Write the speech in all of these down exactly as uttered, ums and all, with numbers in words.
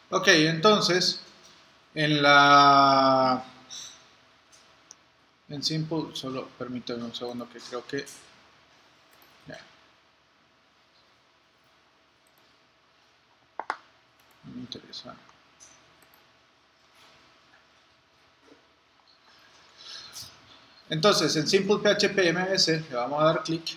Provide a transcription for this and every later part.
Ok, entonces, en la... En Simple, solo permíteme un segundo que creo que... Ya, no me interesa. Entonces, en Simple P H P M V C le vamos a dar clic.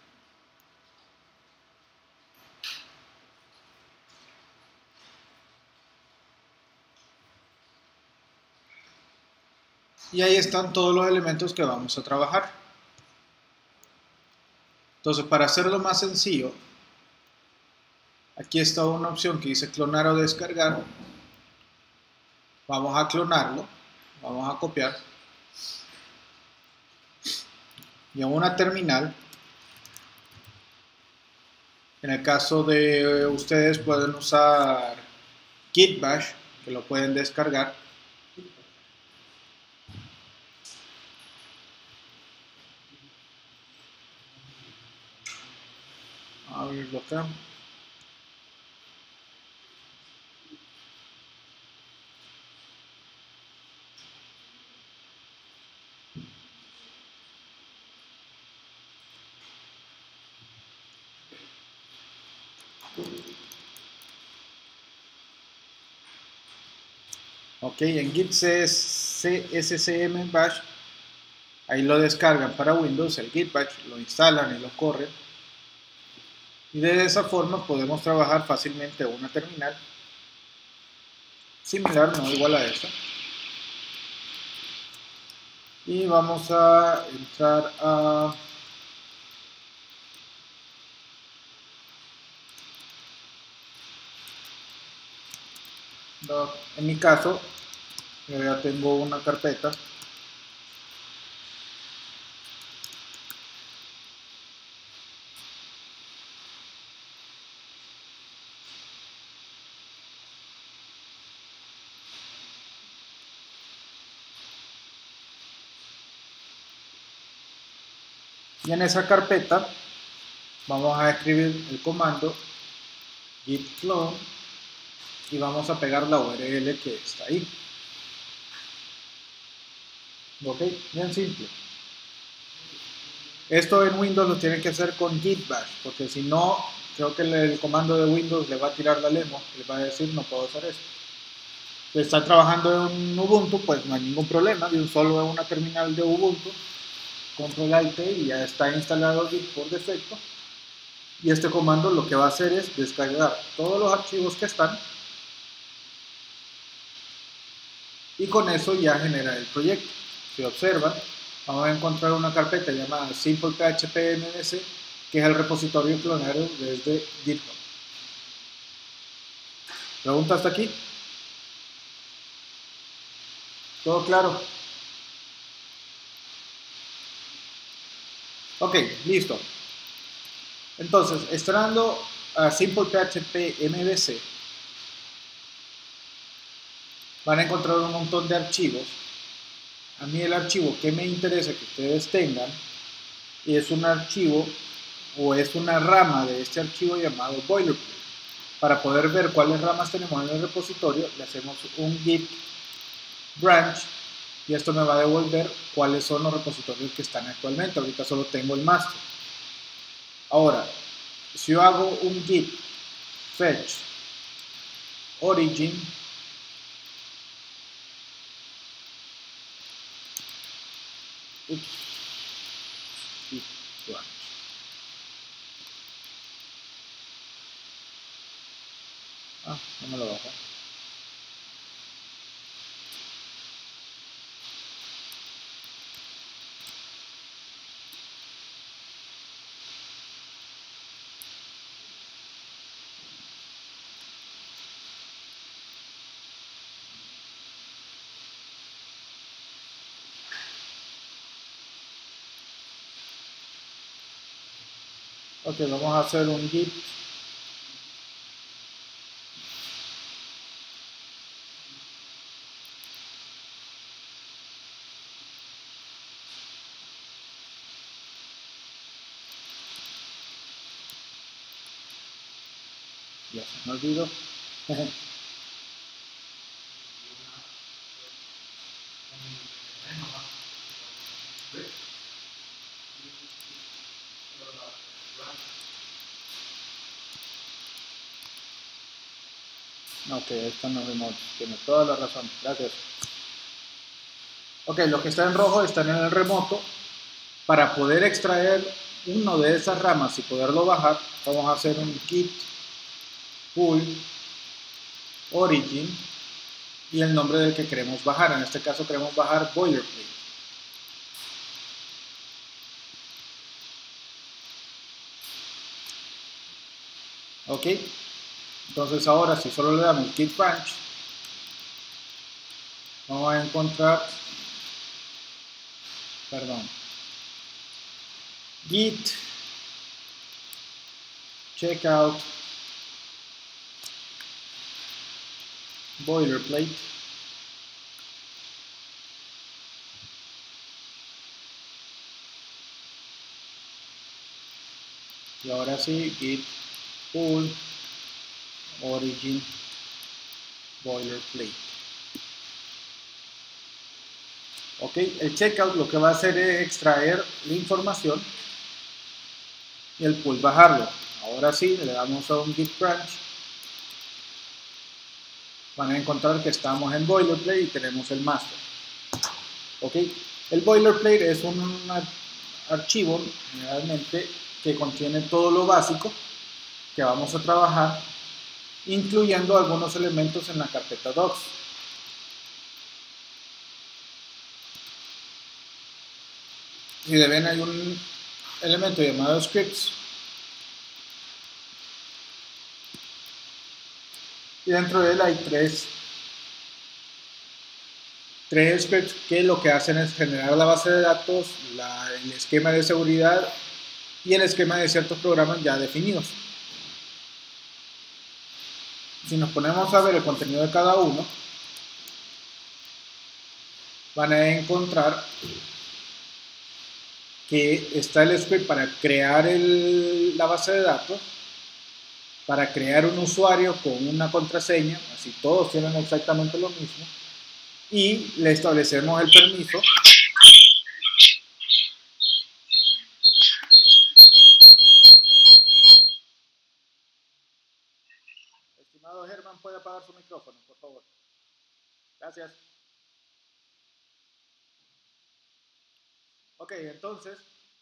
Y ahí están todos los elementos que vamos a trabajar. Entonces, para hacerlo más sencillo, aquí está una opción que dice clonar o descargar. Vamos a clonarlo, vamos a copiar. Y en una terminal, en el caso de ustedes pueden usar Git Bash, que lo pueden descargar. A abrirlo acá. Ok, en Git C S C M Bash, ahí lo descargan para Windows, el Git Bash, lo instalan y lo corren. Y de esa forma podemos trabajar fácilmente una terminal similar, no igual a esta. Y vamos a entrar a... En mi caso, yo ya tengo una carpeta. Y en esa carpeta vamos a escribir el comando git clone y vamos a pegar la U R L que está ahí. Ok, bien simple. Esto en Windows lo tienen que hacer con Git Bash, porque si no, creo que el comando de Windows le va a tirar la lemo, le va a decir no puedo hacer esto. Si está trabajando en Ubuntu, pues no hay ningún problema, de un solo en una terminal de Ubuntu, control alt y ya está instalado Git por defecto. Y este comando lo que va a hacer es descargar todos los archivos que están y con eso ya genera el proyecto. Si observan, vamos a encontrar una carpeta llamada Simple P H P M V C, que es el repositorio clonado desde GitHub. ¿Pregunta hasta aquí? ¿Todo claro? Ok, listo. Entonces, entrando a Simple P H P M V C, van a encontrar un montón de archivos. A mí el archivo que me interesa que ustedes tengan es un archivo o es una rama de este archivo llamado boilerplate. Para poder ver cuáles ramas tenemos en el repositorio, le hacemos un git branch y esto me va a devolver cuáles son los repositorios que están actualmente. Ahorita solo tengo el master. Ahora, si yo hago un git fetch origin, ups, git branch. Ah, no me lo bajo. Ok, vamos a hacer un git ya se me olvidó. Ok, ahí están los remotos. Tiene toda la razón. Gracias. Ok, los que están en rojo están en el remoto. Para poder extraer uno de esas ramas y poderlo bajar, vamos a hacer un git pull origin y el nombre del que queremos bajar. En este caso queremos bajar boilerplate. Ok, entonces ahora si solo le damos git branch, vamos a encontrar, perdón, git checkout boilerplate. Y ahora sí, git pull origin boilerplate. Ok, el checkout lo que va a hacer es extraer la información y el pull bajarlo. Ahora sí, le damos a un git branch. Van a encontrar que estamos en boilerplate y tenemos el master. Ok, el boilerplate es un archivo generalmente que contiene todo lo básico que vamos a trabajar, incluyendo algunos elementos en la carpeta docs. Si ven, hay un elemento llamado scripts y dentro de él hay tres tres scripts que lo que hacen es generar la base de datos, la, el esquema de seguridad y el esquema de ciertos programas ya definidos. Si nos ponemos a ver el contenido de cada uno, van a encontrar que está el script para crear el, la base de datos, para crear un usuario con una contraseña, así todos tienen exactamente lo mismo, y le establecemos el permiso Estimado Germán, ¿puede apagar su micrófono, por favor? Gracias. Ok, entonces,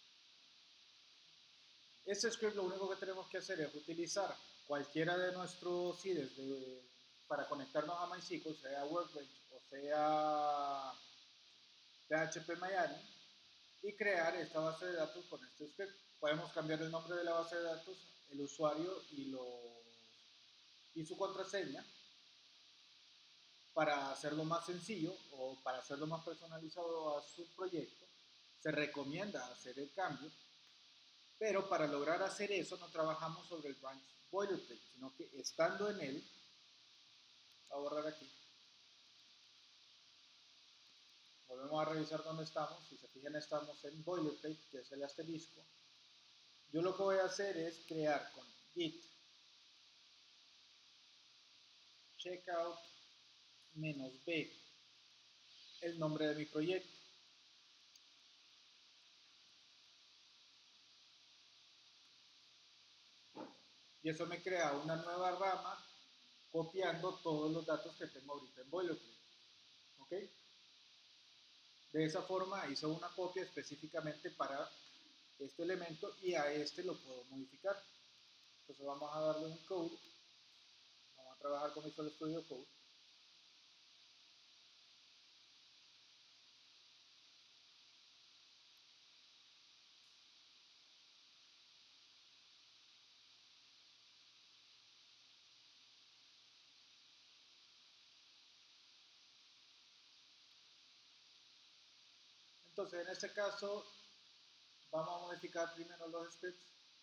este script lo único que tenemos que hacer es utilizar cualquiera de nuestros I D Es de, para conectarnos a MySQL, sea Workbench o sea P H P MyAdmin, y crear esta base de datos con este script. Podemos cambiar el nombre de la base de datos, el usuario y, los, y su contraseña para hacerlo más sencillo o para hacerlo más personalizado a su proyecto. Se recomienda hacer el cambio, pero para lograr hacer eso no trabajamos sobre el branch boilerplate, sino que estando en él, voy a borrar aquí, volvemos a revisar dónde estamos. Si se fijan, estamos en boilerplate, que es el asterisco. Yo lo que voy a hacer es crear con git checkout menos b el nombre de mi proyecto. Y eso me crea una nueva rama copiando todos los datos que tengo ahorita en boilerplate. ¿Ok? De esa forma hice una copia específicamente para este elemento y a este lo puedo modificar. Entonces vamos a darle un code, vamos a trabajar con Visual Studio Code. Entonces en este caso vamos a modificar primero los scripts.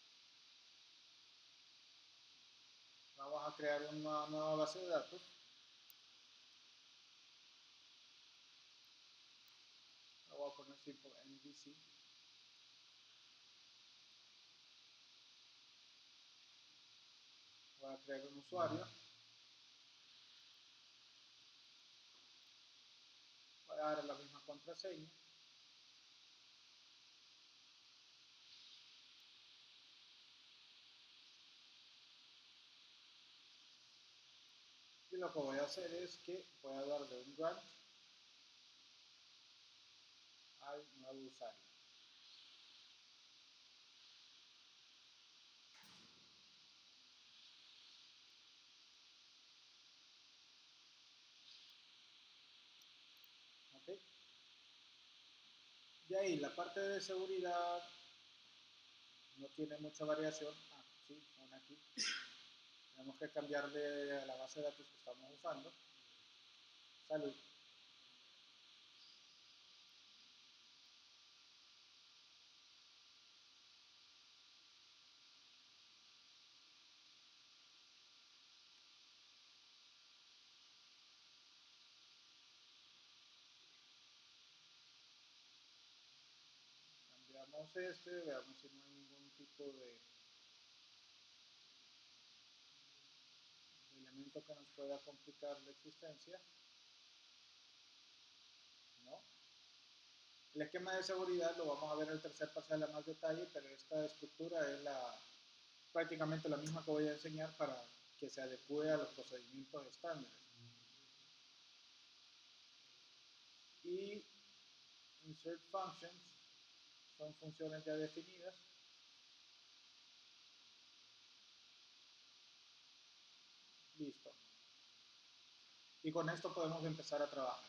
Vamos a crear una nueva base de datos. La voy a poner simple M V C. Voy a crear un usuario. Voy a dar la misma contraseña. Y lo que voy a hacer es que voy a darle un grant al nuevo usuario. ¿Ok? De ahí, la parte de seguridad no tiene mucha variación. Ah, sí, una aquí. Tenemos que cambiarle a la base de datos que estamos usando. Salud. Cambiamos este, veamos si no hay ningún tipo de elemento que nos pueda complicar la existencia. ¿No? El esquema de seguridad lo vamos a ver en el tercer parcial a más detalle, pero esta estructura es la, prácticamente la misma que voy a enseñar para que se adecue a los procedimientos estándares. Y insert functions son funciones ya definidas. Listo. Y con esto podemos empezar a trabajar.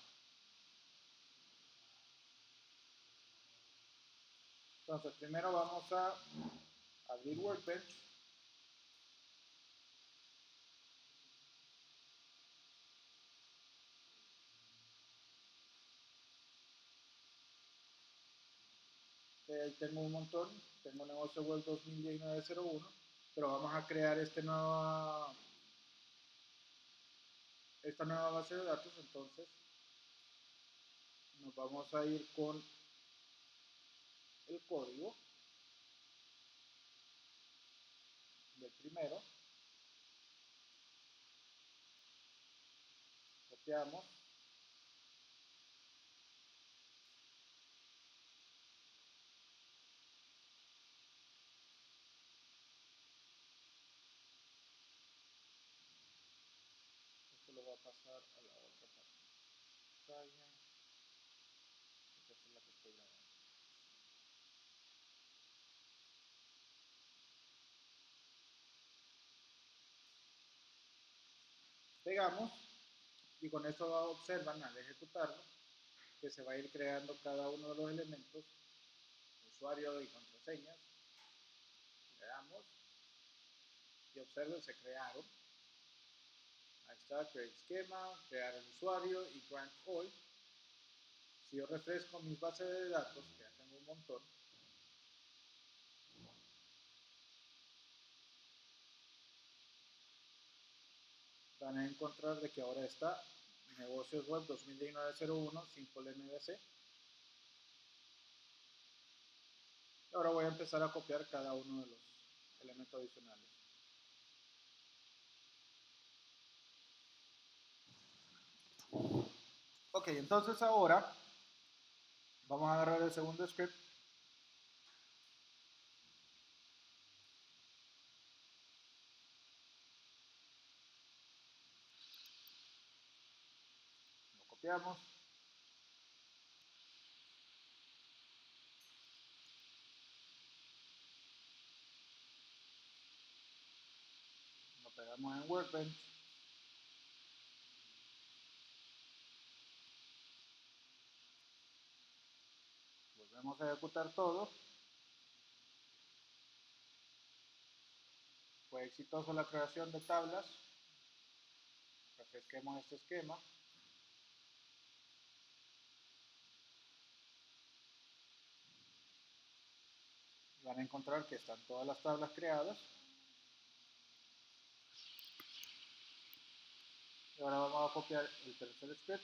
Entonces, primero vamos a abrir Workbench. Que ahí tengo un montón. Tengo negocio web dos mil diecinueve cero uno. Pero vamos a crear este nueva, esta nueva base de datos. Entonces, nos vamos a ir con el código del primero. Copiamos. Esto lo va a pasar a la otra pantalla. Esta es la que estoy grabando. Pegamos y con esto observan al ejecutarlo que se va a ir creando cada uno de los elementos, usuario y contraseñas. Le damos y observen, se crearon. Ahí está, create schema, crear el usuario y grant all. Si yo refresco mis bases de datos, que ya tengo un montón, van a encontrar de que ahora está negocios web dos mil diecinueve cero uno Simple M V C. Y ahora voy a empezar a copiar cada uno de los elementos adicionales. Ok, entonces ahora vamos a agarrar el segundo script. Lo copiamos. Lo pegamos en Workbench. Volvemos a ejecutar todo. Fue exitoso la creación de tablas. Refresquemos este esquema. Y van a encontrar que están todas las tablas creadas. Y ahora vamos a copiar el tercer script.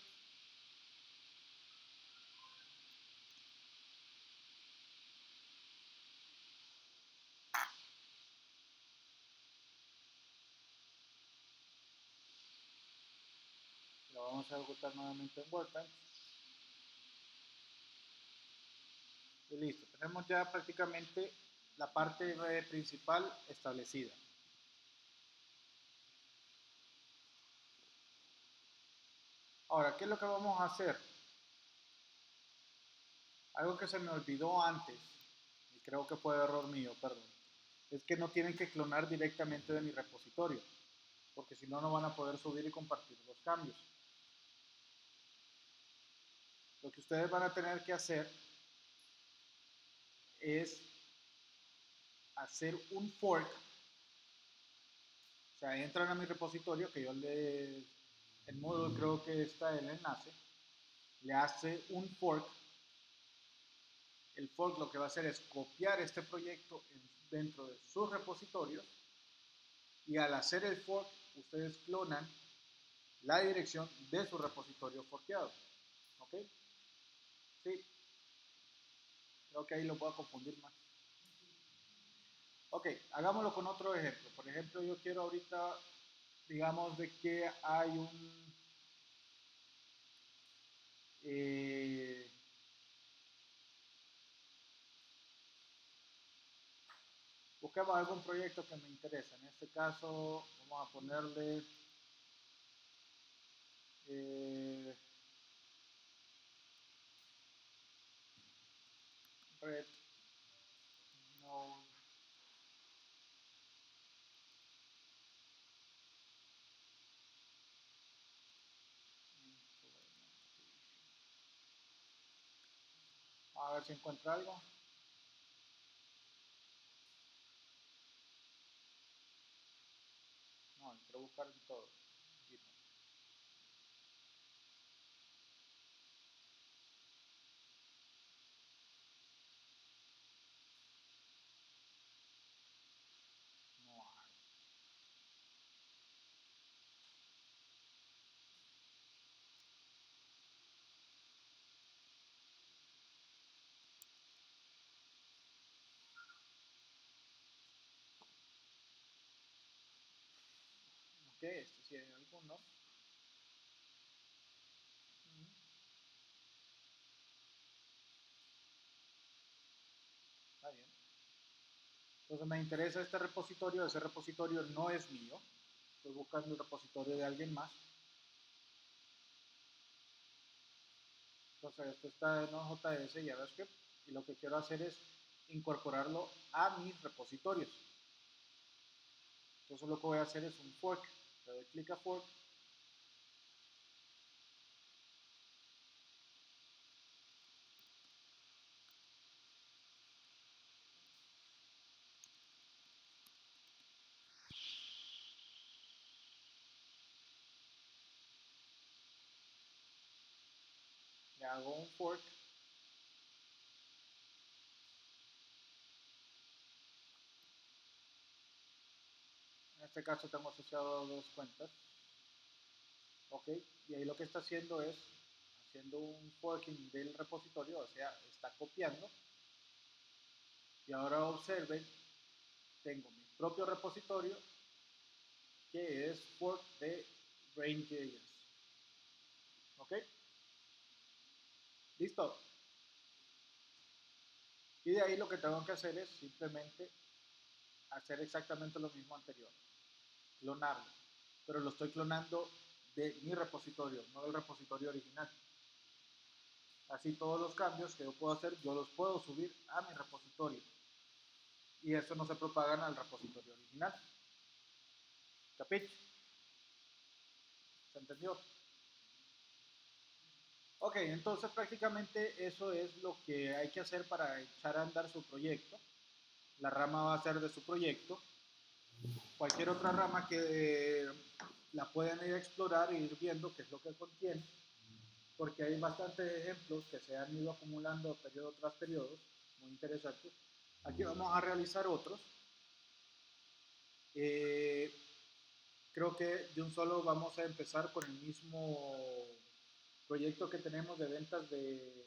Lo vamos a ejecutar nuevamente en Workbench. Y listo, tenemos ya prácticamente la parte principal establecida. Ahora, ¿qué es lo que vamos a hacer? Algo que se me olvidó antes, y creo que fue error mío, perdón, es que no tienen que clonar directamente de mi repositorio, porque si no, no van a poder subir y compartir los cambios. Lo que ustedes van a tener que hacer es hacer un fork, o sea, entran a mi repositorio, que yo le, en modo creo que está el enlace, le hace un fork. El fork lo que va a hacer es copiar este proyecto dentro de sus repositorios, y al hacer el fork, ustedes clonan la dirección de su repositorio forkeado. ¿Ok? Sí, creo que ahí lo puedo confundir más. Ok, hagámoslo con otro ejemplo. Por ejemplo, yo quiero ahorita, digamos, de que hay un... Eh, busquemos algún proyecto que me interese. En este caso, vamos a ponerle... Eh, red node a ver si encuentro algo. No, quiero buscar en todo. No hay. Ok, esto sí hay algunos. Está bien. Entonces me interesa este repositorio. Ese repositorio no es mío. Estoy buscando el repositorio de alguien más. Entonces esto está en Node.js y JavaScript. Y lo que quiero hacer es incorporarlo a mis repositorios. Entonces lo que voy a hacer es un fork. Le doy clic a fork. Le hago un fork. En este caso tengo asociado dos cuentas. Ok, y ahí lo que está haciendo es haciendo un forking del repositorio, o sea, está copiando. Y ahora observen, tengo mi propio repositorio que es fork de Rain.js. Ok, listo. Y de ahí lo que tengo que hacer es simplemente hacer exactamente lo mismo anterior, clonarlo, pero lo estoy clonando de mi repositorio, no del repositorio original. Así todos los cambios que yo puedo hacer, yo los puedo subir a mi repositorio y eso no se propagan al repositorio original. ¿Capit? ¿Se entendió? Ok, entonces prácticamente eso es lo que hay que hacer para echar a andar su proyecto. La rama va a ser de su proyecto. Cualquier otra rama que la puedan ir a explorar e ir viendo qué es lo que contiene, porque hay bastantes ejemplos que se han ido acumulando periodo tras periodo, muy interesantes. Aquí vamos a realizar otros. Eh, creo que de un solo vamos a empezar con el mismo proyecto que tenemos de ventas de,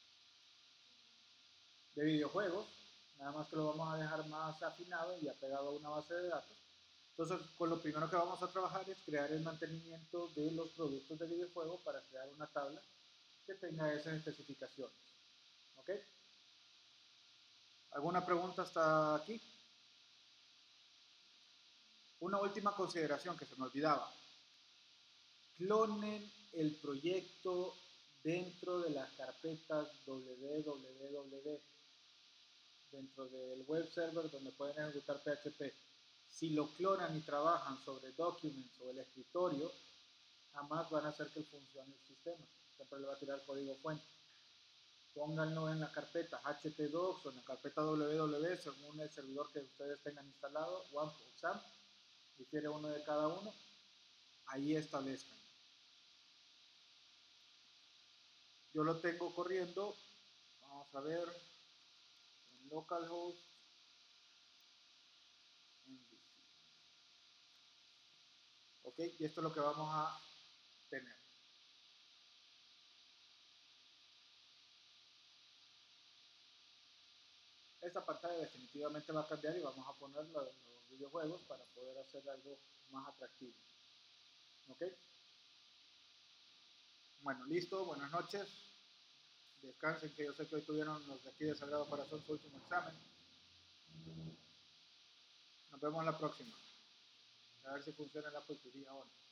de videojuegos, nada más que lo vamos a dejar más afinado y apegado a una base de datos. Entonces, con lo primero que vamos a trabajar es crear el mantenimiento de los productos de videojuego para crear una tabla que tenga esas especificaciones. ¿Ok? ¿Alguna pregunta hasta aquí? Una última consideración que se me olvidaba. clonen el proyecto dentro de las carpetas www, dentro del web server donde pueden ejecutar P H P. Si lo clonan y trabajan sobre Documents o el escritorio, jamás van a hacer que funcione el sistema. Siempre le va a tirar código fuente. Pónganlo en la carpeta htdocs o en la carpeta www según el servidor que ustedes tengan instalado, W A M P o X A M, difiere uno de cada uno. Ahí establezcan. Yo lo tengo corriendo, vamos a ver, en localhost, en ok, y esto es lo que vamos a tener. Esta pantalla definitivamente va a cambiar y vamos a poner los, los videojuegos para poder hacer algo más atractivo. Ok, bueno, listo, buenas noches, descansen, que yo sé que hoy tuvieron los de aquí de Sagrado Corazón su último examen. Nos vemos la próxima, a ver si funciona la culturía ahora.